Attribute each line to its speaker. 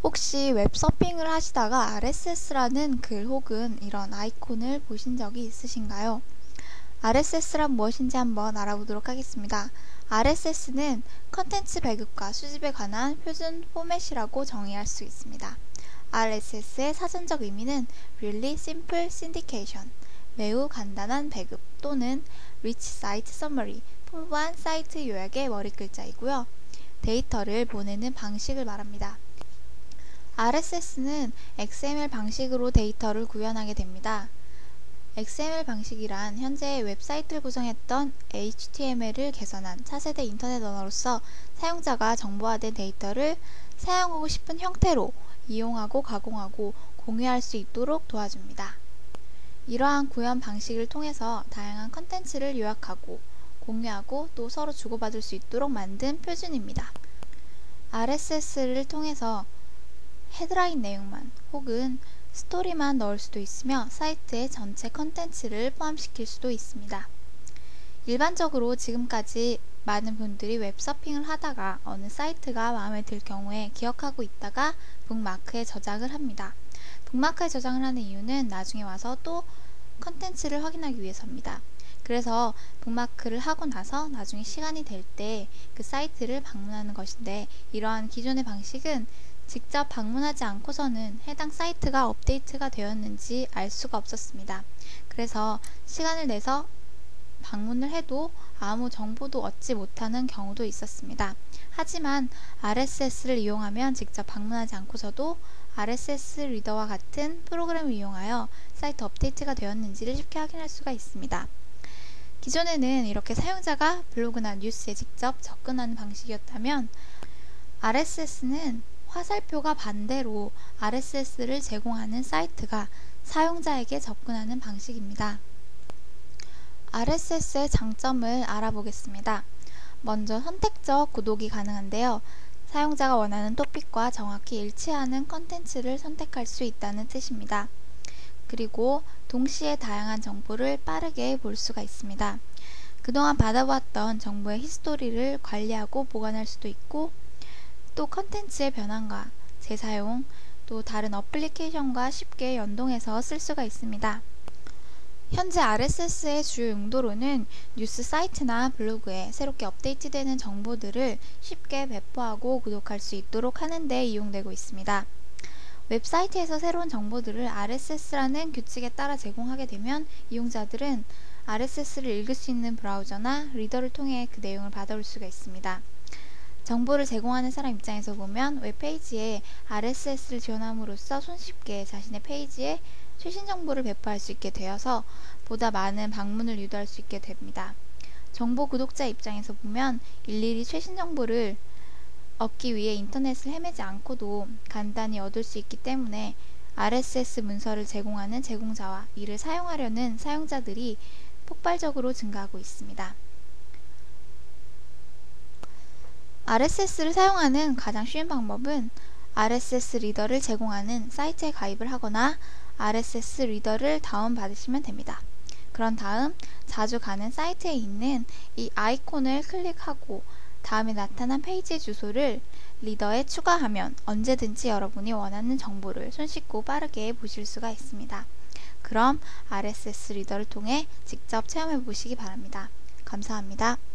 Speaker 1: 혹시 웹서핑을 하시다가 RSS라는 글 혹은 이런 아이콘을 보신 적이 있으신가요? RSS란 무엇인지 한번 알아보도록 하겠습니다. RSS는 컨텐츠 배급과 수집에 관한 표준 포맷이라고 정의할 수 있습니다. RSS의 사전적 의미는 Really Simple Syndication, 매우 간단한 배급 또는 Rich Site Summary, 풍부한 사이트 요약의 머리글자이고요. 데이터를 보내는 방식을 말합니다. RSS는 XML 방식으로 데이터를 구현하게 됩니다. XML 방식이란 현재 웹사이트를 구성했던 HTML을 개선한 차세대 인터넷 언어로서 사용자가 정보화된 데이터를 사용하고 싶은 형태로 이용하고 가공하고 공유할 수 있도록 도와줍니다. 이러한 구현 방식을 통해서 다양한 컨텐츠를 요약하고 공유하고 또 서로 주고받을 수 있도록 만든 표준입니다. RSS를 통해서 헤드라인 내용만 혹은 스토리만 넣을 수도 있으며 사이트의 전체 컨텐츠를 포함시킬 수도 있습니다. 일반적으로 지금까지 많은 분들이 웹서핑을 하다가 어느 사이트가 마음에 들 경우에 기억하고 있다가 북마크에 저장을 합니다. 북마크에 저장을 하는 이유는 나중에 와서 또 컨텐츠를 확인하기 위해서입니다. 그래서 북마크를 하고 나서 나중에 시간이 될 때 그 사이트를 방문하는 것인데, 이러한 기존의 방식은 직접 방문하지 않고서는 해당 사이트가 업데이트가 되었는지 알 수가 없었습니다. 그래서 시간을 내서 방문을 해도 아무 정보도 얻지 못하는 경우도 있었습니다. 하지만 RSS를 이용하면 직접 방문하지 않고서도 RSS 리더와 같은 프로그램을 이용하여 사이트 업데이트가 되었는지를 쉽게 확인할 수가 있습니다. 기존에는 이렇게 사용자가 블로그나 뉴스에 직접 접근하는 방식이었다면, RSS는 화살표가 반대로 RSS를 제공하는 사이트가 사용자에게 접근하는 방식입니다. RSS의 장점을 알아보겠습니다. 먼저 선택적 구독이 가능한데요. 사용자가 원하는 토픽과 정확히 일치하는 컨텐츠를 선택할 수 있다는 뜻입니다. 그리고 동시에 다양한 정보를 빠르게 볼 수가 있습니다. 그동안 받아보았던 정보의 히스토리를 관리하고 보관할 수도 있고, 또 컨텐츠의 변환과 재사용, 또 다른 어플리케이션과 쉽게 연동해서 쓸 수가 있습니다. 현재 RSS의 주요 용도로는 뉴스 사이트나 블로그에 새롭게 업데이트되는 정보들을 쉽게 배포하고 구독할 수 있도록 하는 데 이용되고 있습니다. 웹사이트에서 새로운 정보들을 RSS라는 규칙에 따라 제공하게 되면 이용자들은 RSS를 읽을 수 있는 브라우저나 리더를 통해 그 내용을 받아올 수가 있습니다. 정보를 제공하는 사람 입장에서 보면 웹페이지에 RSS를 지원함으로써 손쉽게 자신의 페이지에 최신 정보를 배포할 수 있게 되어서 보다 많은 방문을 유도할 수 있게 됩니다. 정보 구독자 입장에서 보면 일일이 최신 정보를 얻기 위해 인터넷을 헤매지 않고도 간단히 얻을 수 있기 때문에 RSS 문서를 제공하는 제공자와 이를 사용하려는 사용자들이 폭발적으로 증가하고 있습니다. RSS를 사용하는 가장 쉬운 방법은 RSS 리더를 제공하는 사이트에 가입을 하거나 RSS 리더를 다운받으시면 됩니다. 그런 다음 자주 가는 사이트에 있는 이 아이콘을 클릭하고 다음에 나타난 페이지 주소를 리더에 추가하면 언제든지 여러분이 원하는 정보를 손쉽고 빠르게 보실 수가 있습니다. 그럼 RSS 리더를 통해 직접 체험해 보시기 바랍니다. 감사합니다.